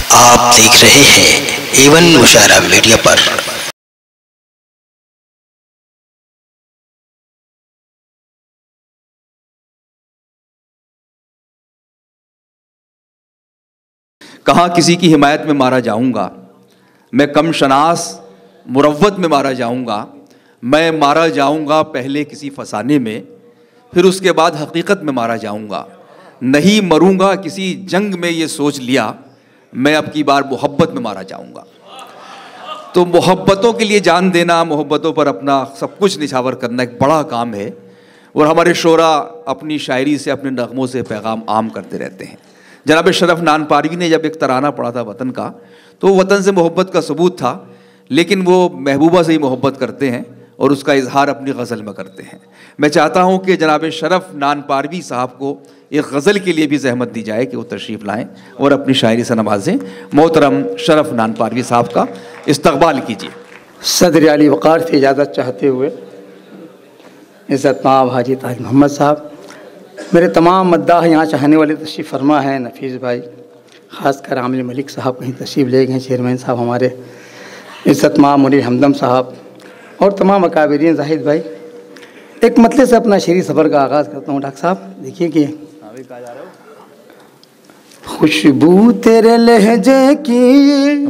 आप देख रहे हैं एवन मुशायरा मीडिया पर। कहाँ किसी की हिमायत में मारा जाऊंगा, मैं कम शनास मुरव्वत में मारा जाऊंगा। मैं मारा जाऊंगा पहले किसी फसाने में, फिर उसके बाद हकीकत में मारा जाऊंगा। नहीं मरूंगा किसी जंग में, ये सोच लिया मैं अब की बार मोहब्बत में मारा जाऊंगा। तो मोहब्बतों के लिए जान देना, मोहब्बतों पर अपना सब कुछ निछावर करना एक बड़ा काम है। और हमारे शोरा अपनी शायरी से, अपने नगमों से पैगाम आम करते रहते हैं। जनाब शरफ नानपारवी ने जब एक तराना पढ़ा था वतन का, तो वतन से मोहब्बत का सबूत था, लेकिन वो महबूबा से ही मोहब्बत करते हैं और उसका इजहार अपनी गज़ल में करते हैं। मैं चाहता हूँ कि जनाब शरफ नानपारवी साहब को एक गज़ल के लिए भी जहमत दी जाए कि वो तशरीफ़ लाएँ और अपनी शायरी से नवाजें। मोहतरम शरफ नानपारवी साहब का इस्तकबाल कीजिए। सदर अली वक़ार से इजाज़त चाहते हुए इज़्ज़त माब हाजी ताज मोहम्मद साहब, मेरे तमाम मद्दाह यहाँ चाहने वाले तशरीफ़ फरमा हैं। नफीस भाई, ख़ासकर आमिर मलिक साहब कहीं तशरीफ़ ले गए, चेयरमैन साहब हमारे, इज़्ज़त माब मुनीर हमदम साहब और तमाम अकाबिरीन। जाहिद भाई, एक मतले से अपना शेरी सफ़र का आगाज़ करता हूँ। डॉक्टर साहब देखिए कि खुशबू तेरे लहजे की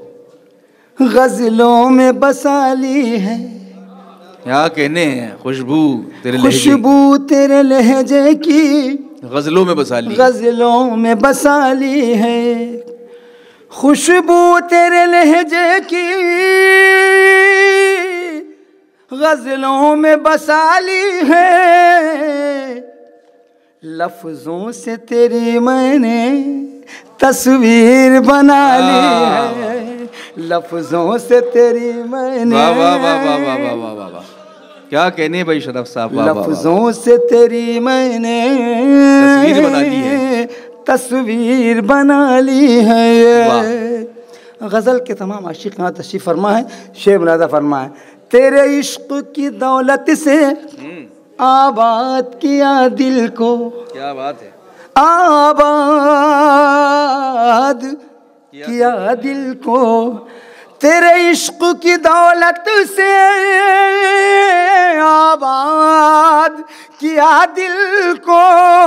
गज़लों में बसाली है। क्या कहने हैं, खुशबू तेरे लहजे की गज़लों में बसाली, गज़लों में बसाली है। खुशबू तेरे लहजे की गज़लों में बसाली है। लफ्ज़ों से तेरी मैंने तस्वीर बना ली है। लफ्ज़ों से तेरी मैंने, वाह वाह वाह वाह वाह वाह वाह वाह वाह, क्या कहने भाई शरफ साहब। लफ्ज़ों से तेरी मैंने तस्वीर बना ली है, तस्वीर बना ली है। गज़ल के तमाम आशिक़ यहाँ तशरीफ़ फरमा है। शेर मुलादा फरमा है, तेरे इश्क की दौलत से आबाद किया दिल को। क्या बात है, आबाद किया दिल को। तेरे इश्क की दौलत से आबाद किया दिल को।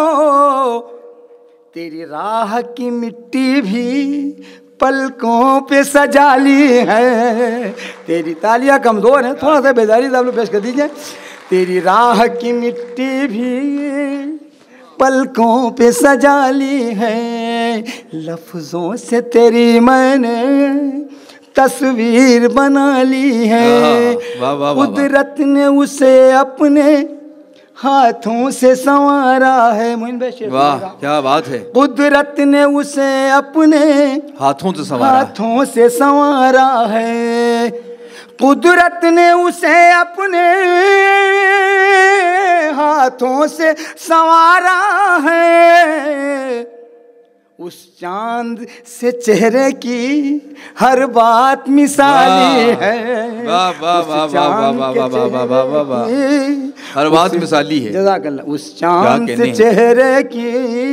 तेरी राह की मिट्टी भी पलकों पे सजा ली है। तेरी तालियां कमज़ोर हैं, थोड़ा सा बेदारी से आप लोग पेश कर दीजिए। तेरी राह की मिट्टी भी पलकों पे सजा ली है। लफ्ज़ों से तेरी मैंने तस्वीर बना ली है। कुदरत ने उसे अपने हाथों से संवारा है। मोइन भाई, वाह क्या बात है। कुदरत ने उसे अपने हाथों से संवारा है। कुदरत ने उसे अपने हाथों से संवारा है। उस चांद से चेहरे की हर बात मिसाली है। वाह वाह वाह वाह वाह वाह वाह वाह, हर बात मिसाली है। जज़ाकल्लाह। उस चांद से चेहरे की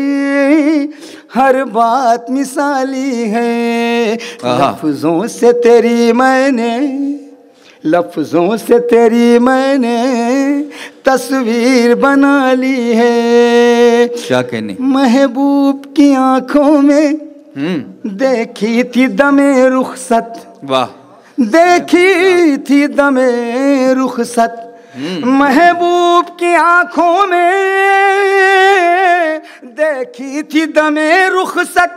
हर बात मिसाली है। लफ्ज़ों से तेरी मैंने, लफ्ज़ों से तेरी मैंने तस्वीर बना ली है। क्या कहने, महबूब की आंखों में देखी थी दमे रुखसत। वाह, देखी थी दमे रुखसत। महबूब की आंखों में देखी थी दमे रुखसत।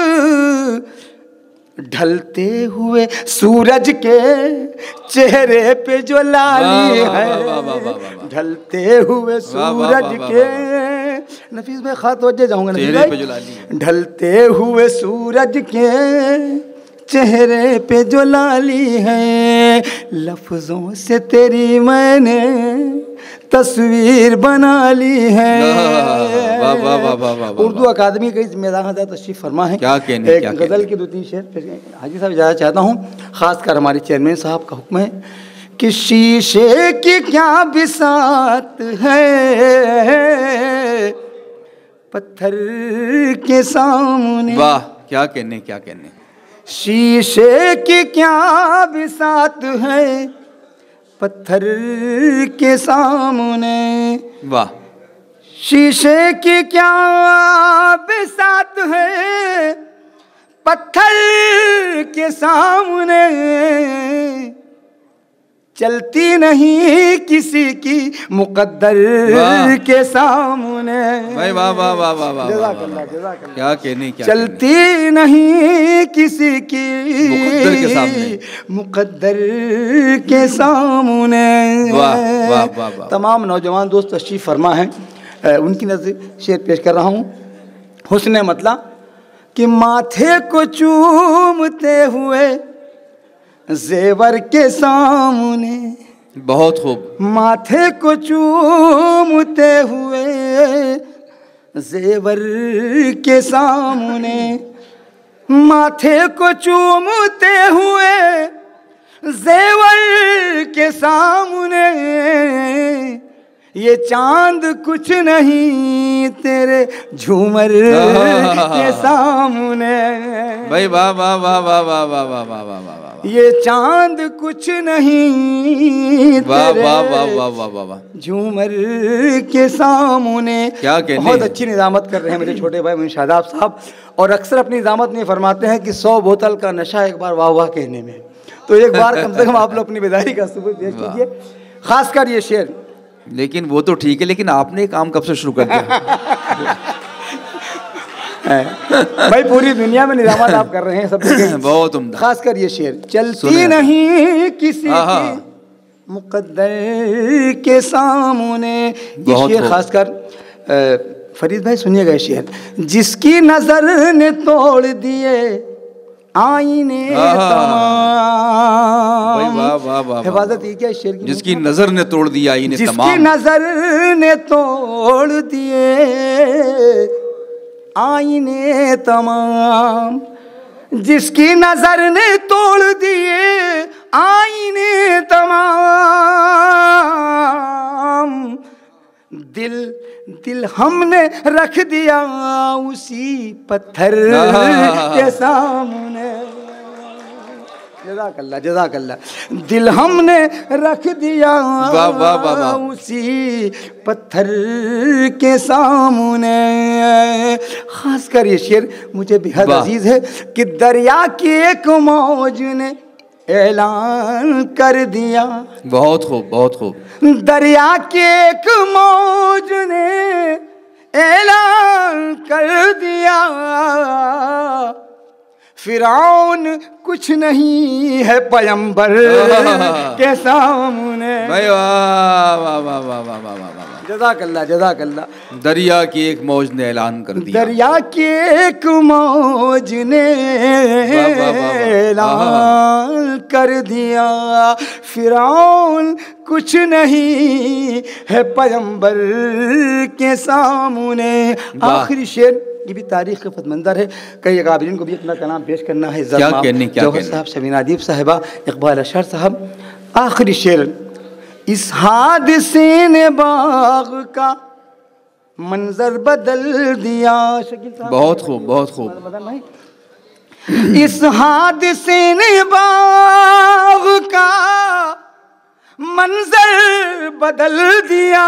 ढलते हुए सूरज के चेहरे पे जो लाली है। ढलते हुए सूरज के, नफीस भाई खात वजह जाऊंगा नफीस, ढलते हुए सूरज के चेहरे पे जो लाली है। लफ्ज़ों से तेरी मैंने तस्वीर बना ली है। उर्दू अकादमी के जिम्मेदार तशरीफ़ फरमा है। एक गज़ल के 2-3 शेर हाजी साहब इजाज़त चाहता हूँ। ख़ासकर हमारे चेयरमैन साहब का हुक्म है कि शीशे की क्या बिसात है, पत्थर के सामने। वाह क्या कहने, क्या कहने। शीशे की क्या बिसात है पत्थर के सामने। वाह। शीशे की क्या बिसात है पत्थर के सामने। चलती नहीं किसी की मुकद्दर के सामने। भाई वाह वाह वाह वाह वाह, जज़ाकल्लाह। क्या कहने, क्या चलती नहीं किसी की मुकद्दर के सामने, मुकद्दर के सामने। वाह वाह वाह वाह। तमाम नौजवान दोस्त तशरीफ फरमा हैं, उनकी नज़र शेर पेश कर रहा हूँ। हुस्न मतला कि माथे को चूमते हुए जेवर के सामने। बहुत खूब। माथे को चूमते हुए जेवर के सामने। माथे को चूमते हुए जेवर के सामने। ये चांद कुछ नहीं तेरे झूमर के सामने। भाई वाह वाह वाह वाह वाह वाह वाह वाह वाह वाह। ये चांद कुछ नहीं वाह तेरे वाह वाह वाह वाह वाह वाह झूमर के सामने। क्या कहने। बहुत अच्छी निजामत कर रहे हैं मेरे छोटे भाई मोइन शादाब साहब, और अक्सर अपनी निजामत में फरमाते हैं कि 100 बोतल का नशा एक बार वाह वाह कहने में। तो एक बार कम से कम आप लोग अपनी बेदारी का सबूत पेश कीजिए, खासकर ये शेर। लेकिन वो तो ठीक है, लेकिन आपने काम कब से शुरू कर दिया। भाई पूरी दुनिया में निजामत आप कर रहे हैं सब बहुत उम्दा। खासकर ये शेर। चलती नहीं किसी की मुकद्दर के सामने। ये शेर खासकर फरीद भाई सुनिएगा ये शेर। जिसकी नजर ने तोड़ दिए आईने तमाम। हिफाजत ये क्या शेर की। जिसकी नजर ने तोड़ दिया आईने तमाम। जिसकी नजर ने तोड़ दिए आईने तमाम। जिसकी नजर ने तोड़ दिए आईने तमाम। दिल हमने रख दिया उसी पत्थर के सामने। जज़ाकल्लाह जज़ाकल्लाह। दिल हमने रख दिया उसी पत्थर के सामने। खासकर ये शेर मुझे बेहद अजीज है कि दरिया की एक मौज ने ऐलान कर दिया। बहुत खूब बहुत खूब। दरिया की एक मौज ने ऐलान कर दिया फिरौन कुछ नहीं है पैगंबर के सामने। भाई वाह वाह वाह वाह वाह वाह वाह। जज़ाकल्लाह जज़ाकल्लाह। दरिया की एक मौज ने ऐलान कर दिया। दरिया की एक मौज ने ऐलान कर दिया फिरौन कुछ नहीं है पैगंबर के सामने। आखिरी शेर ये भी तारीख का फतमंदर है। कई काबिलिन को भी अपना कलाम पेश करना है। क्या कहने, क्या जौहर साहब, शबीना अदीब साहिबा, इकबाल अशर साहब। आखिरी शेर। इस हादसे ने बाग का मंजर बदल दिया। शकील साहब बहुत खूब बहुत खूब। इस हादसे ने बाग का मंजर बदल दिया।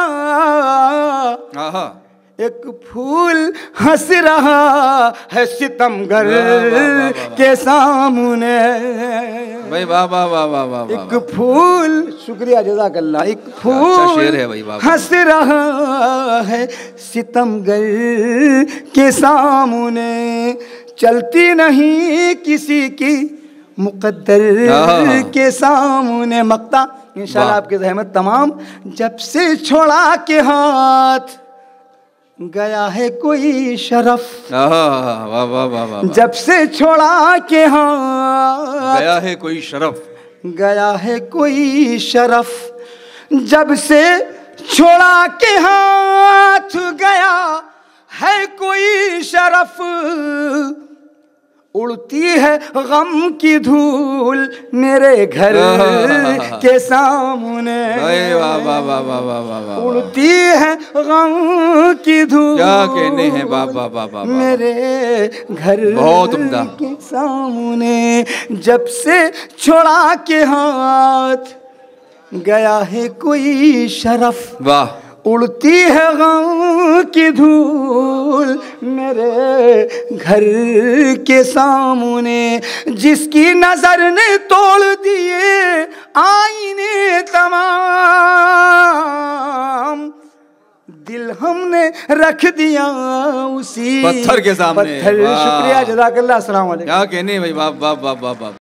एक फूल हंस रहा है सितमगर के सामने। भाई वाह वाह वाह वाह वाह। एक फूल, शुक्रिया जज़ाकल्लाह। एक फूल शेर है भाई, हंस रहा है सितमगर के सामने। चलती नहीं किसी की मुकद्दर के सामने। मक्ता इंशाल्लाह आपके ज़हमत तमाम। जब से छोड़ा के हाथ गया है कोई शरफ। वाह वाह वाह वाह। जब से छोड़ा के हाथ गया है कोई शरफ। गया है कोई शरफ। जब से छोड़ा के हाथ गया है कोई शरफ। उड़ती है गम की धूल मेरे घर के सामने, वाह वाह वाह वाह वाह वाह, उड़ती है गम की धूल, क्या कहने हैं, वाह वाह वाह वाह, मेरे घर बहुत उम्दा के सामने। जब से छोड़ा के हाथ गया है कोई शरफ, वाह, उड़ती है गम की धूल मेरे घर के सामने। जिसकी नजर ने तोड़ दिए आईने तमाम, दिल हमने रख दिया उसी पत्थर के सामने। पत्थर। शुक्रिया, जज़ाकल्लाह, अस्सलाम वालेकुम। क्या कहने भाई, वाह वाह वाह वाह वाह।